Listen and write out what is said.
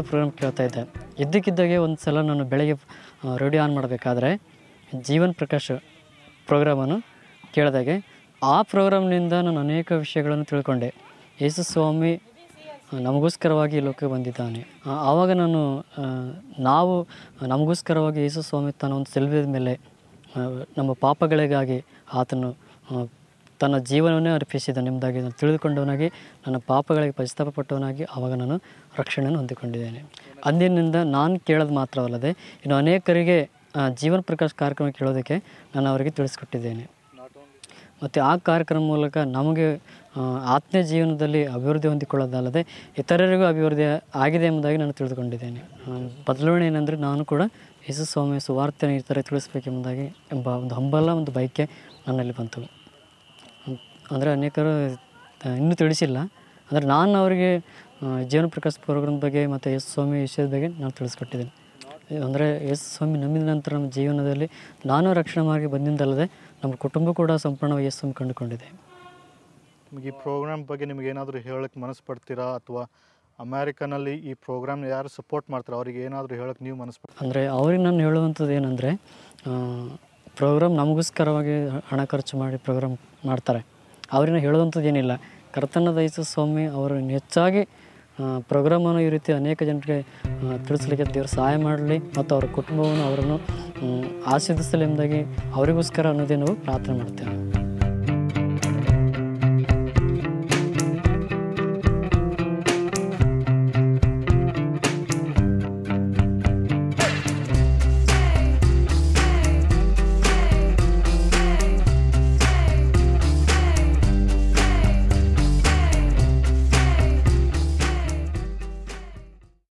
Program ಕೇಳ್ತಾ ಇದ್ದೆ. ಇದ್ದಕ್ಕಿದ್ದಾಗೆ ಒಂದು ಸಲ ನಾನು ಬೆಳಗ್ಗೆ ರೇಡಿಯೋ ಆನ್ ಮಾಡಬೇಕಾದ್ರೆ ಜೀವನ್ ಪ್ರಕಾಶ್ ಪ್ರೋಗ್ರಾಮನ್ನು ಕೇಳಿದಾಗೆ ಆ ಪ್ರೋಗ್ರಾಮ್ನಿಂದ ನಾನು ಅನೇಕ ವಿಷಯಗಳನ್ನು ತಿಳ್ಕೊಂಡೆ. ಯೇಸು ಸ್ವಾಮಿ ನಮಗೋಸ್ಕರವಾಗಿ ಈ ಲೋಕಕ್ಕೆ ಬಂದಿದ್ದಾನೆ. ಆವಾಗ ನಾವು ನಮಗೋಸ್ಕರವಾಗಿ ಯೇಸು ಸ್ವಾಮಿ ತನ್ನ ಒಂದು ಸಿಲುಬೆಯ ಮೇಲೆ ನಮ್ಮ ಪಾಪಗಳಿಗಾಗಿ ಆತನು ತನ್ನ ಜೀವನವನ್ನೇ ಅರ್ಪಿಸಿದ ಎಂಬುದಾಗಿ ನಾನು ತಿಳಿದುಕೊಂಡವನಾಗಿ, ನನ್ನ ಪಾಪಗಳಿಗೆ ಪಶ್ಚಾತ್ತಾಪಪಟ್ಟವನಾಗಿ ಆವಾಗ ನಾನು ರಕ್ಷಣೆಯನ್ನು ಹೊಂದಿಕೊಂಡಿದ್ದೇನೆ. ಅಂದಿನಿಂದ ನಾನು ಕೇಳೋದು ಮಾತ್ರವಲ್ಲದೆ ಇನ್ನು ಅನೇಕರಿಗೆ ಜೀವನ್ ಪ್ರಕಾಶ್ ಕಾರ್ಯಕ್ರಮ ಕೇಳೋದಕ್ಕೆ ನಾನು ಅವರಿಗೆ ತಿಳಿಸ್ಕೊಟ್ಟಿದ್ದೇನೆ. ಮತ್ತು ಆ ಕಾರ್ಯಕ್ರಮ ಮೂಲಕ ನಮಗೆ ಆತ್ಮೀಯ ಜೀವನದಲ್ಲಿ ಅಭಿವೃದ್ಧಿ ಹೊಂದಿಕೊಳ್ಳೋದಲ್ಲದೆ ಇತರರಿಗೂ ಅಭಿವೃದ್ಧಿ ಆಗಿದೆ ಎಂಬುದಾಗಿ ನಾನು ತಿಳಿದುಕೊಂಡಿದ್ದೇನೆ. ಬದಲಾವಣೆ ಏನಂದರೆ ನಾನು ಕೂಡ ಯೇಸು ಸ್ವಾಮಿಯ ಸುವಾರ್ತೆಯನ್ನು ಈ ಥರ ತಿಳಿಸ್ಬೇಕೆಂಬುದಾಗಿ ಎಂಬ ಒಂದು ಹಂಬಲ, ಒಂದು ಬಯಕೆ ನನ್ನಲ್ಲಿ ಬಂತು. ಅಂದರೆ ಅನೇಕರು ಇನ್ನೂ ತಿಳಿಸಿಲ್ಲ, ಅಂದರೆ ನಾನು ಅವರಿಗೆ ಜೀವನ ಪ್ರಕಾಶ್ ಪ್ರೋಗ್ರಾಮ್ ಬಗ್ಗೆ ಮತ್ತು ಯೇಸು ಸ್ವಾಮಿ ವಿಷಯದ ಬಗ್ಗೆ ನಾನು ತಿಳಿಸ್ಕೊಟ್ಟಿದ್ದೇನೆ. ಅಂದರೆ ಯೇಸು ಸ್ವಾಮಿ ನಂಬಿದ ನಂತರ ನಮ್ಮ ಜೀವನದಲ್ಲಿ ನಾನು ರಕ್ಷಣೆ ಮಾರ್ಗ ಬಂದಿಂದಲ್ಲದೆ ನಮ್ಮ ಕುಟುಂಬ ಕೂಡ ಸಂಪೂರ್ಣವಾಗಿ ಯೇಸು ಸ್ವಾಮಿ ಕಂಡುಕೊಂಡಿದೆ. ನಿಮಗೆ ಈ ಪ್ರೋಗ್ರಾಮ್ ಬಗ್ಗೆ ನಿಮಗೇನಾದರೂ ಹೇಳೋಕ್ಕೆ ಮನಸ್ಸು ಪಡ್ತೀರಾ, ಅಥವಾ ಅಮೇರಿಕನಲ್ಲಿ ಈ ಪ್ರೋಗ್ರಾಮ್ ಯಾರು ಸಪೋರ್ಟ್ ಮಾಡ್ತಾರೆ ಅವ್ರಿಗೆ ಏನಾದರೂ ಹೇಳೋಕ್ಕೆ ನೀವು ಮನಸ್ಸು ಪಡ್ತೀರಾ? ಅಂದರೆ ಅವ್ರಿಗೆ ನಾನು ಹೇಳುವಂಥದ್ದು ಏನಂದರೆ, ಪ್ರೋಗ್ರಾಮ್ ನಮಗೋಸ್ಕರವಾಗಿ ಹಣ ಖರ್ಚು ಮಾಡಿ ಪ್ರೋಗ್ರಾಮ್ ಮಾಡ್ತಾರೆ. ಅವ್ರನ್ನ ಹೇಳುವಂಥದ್ದು ಏನಿಲ್ಲ. ಕರ್ತನಾದ ಯೇಸು ಸ್ವಾಮಿ ಅವರು ಹೆಚ್ಚಾಗಿ ಪ್ರೋಗ್ರಾಮನ್ನು ಈ ರೀತಿ ಅನೇಕ ಜನರಿಗೆ ತಿಳಿಸ್ಲಿಕ್ಕೆ ದೇವರು ಸಹಾಯ ಮಾಡಲಿ ಮತ್ತು ಅವರ ಕುಟುಂಬವನ್ನು ಅವರನ್ನು ಆಶೀರ್ವದಿಸಲಿ ಎಂಬುದಾಗಿ ಅವರಿಗೋಸ್ಕರ ಅನ್ನೋದೇ ನಾವು ಪ್ರಾರ್ಥನೆ ಮಾಡ್ತೇವೆ.